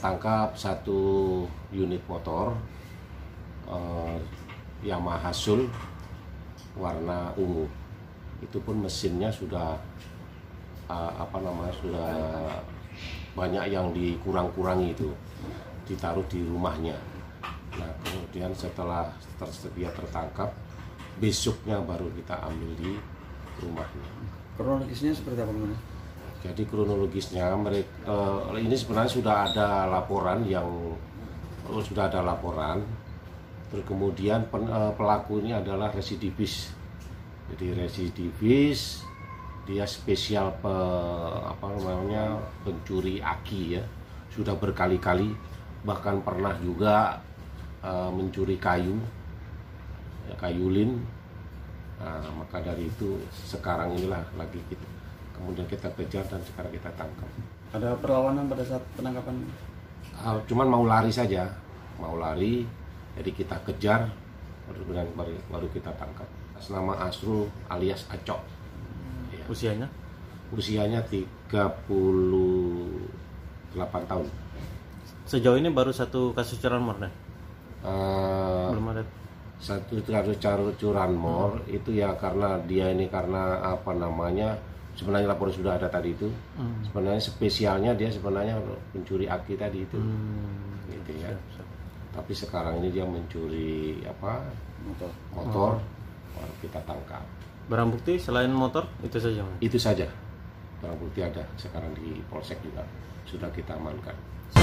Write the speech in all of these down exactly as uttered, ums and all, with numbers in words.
tertangkap satu unit motor uh, Yamaha Sul warna ungu. Itu pun mesinnya sudah uh, apa namanya sudah banyak yang dikurang-kurangi, itu ditaruh di rumahnya. Nah kemudian setelah tersedia tertangkap, besoknya baru kita ambil di rumahnya. Kronologisnya seperti apa, Bang? Jadi kronologisnya mereka uh, ini sebenarnya sudah ada laporan yang uh, sudah ada laporan. Terus kemudian pen, uh, pelaku ini adalah residivis. Jadi residivis, dia spesial pe, apa namanya pencuri aki ya. Sudah berkali-kali, bahkan pernah juga uh, mencuri kayu, ya, kayu lin. Nah, maka dari itu sekarang inilah lagi kita kemudian kita kejar dan sekarang kita tangkap. Ada perlawanan pada saat penangkapan? Uh, cuman mau lari saja, mau lari, jadi kita kejar, kemudian baru, baru kita tangkap. Nama Asrul alias Acok. Hmm. Ya. Usianya? Usianya tiga puluh delapan tahun. Sejauh ini baru satu kasus curanmor, nih? Uh, Belum ada. Satu kasus curanmor hmm. itu ya karena dia ini karena apa namanya? Sebenarnya laporan sudah ada tadi itu. Hmm. Sebenarnya spesialnya dia sebenarnya pencuri aki tadi itu. Hmm. Gitu ya. Siap, siap. Tapi sekarang ini dia mencuri apa? Motor. Motor. Oh. Baru kita tangkap. Barang bukti selain motor itu saja, Mas? Itu saja. Barang bukti ada sekarang di polsek juga sudah kita amankan.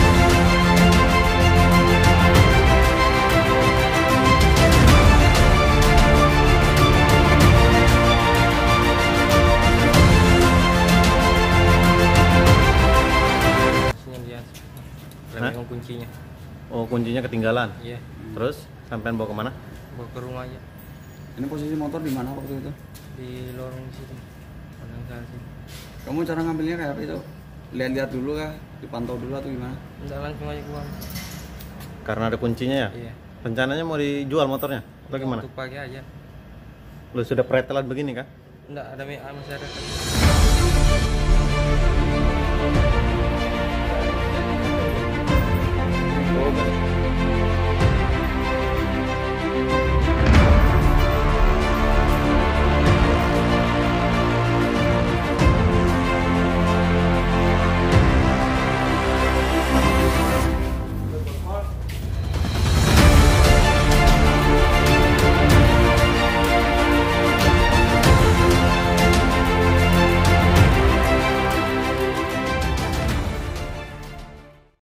Hah? Kuncinya. Oh, kuncinya ketinggalan. Iya. Terus sampean bawa kemana? Bawa ke rumah aja. Ini posisi motor di mana waktu itu? Di lorong situ. Kanan kiri sini. Kamu cara ngambilnya kayak apa itu? Lihat-lihat dulu kah? Dipantau dulu atau gimana? Enggak, langsung aja keluar. Karena ada kuncinya ya? Iya. Rencananya mau dijual motornya? Atau gimana? Untuk pagi aja. Lu sudah pretelan begini kah? Enggak, ada masih ada. Oh,